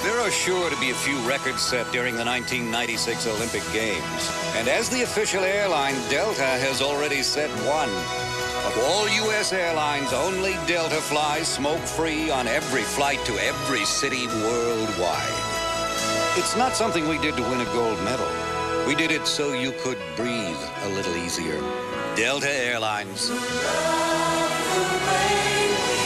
There are sure to be a few records set during the 1996 Olympic Games. And as the official airline, Delta has already set one. Of all U.S. airlines, only Delta flies smoke-free on every flight to every city worldwide. It's not something we did to win a gold medal. We did it so you could breathe a little easier. Delta Airlines. Love the way we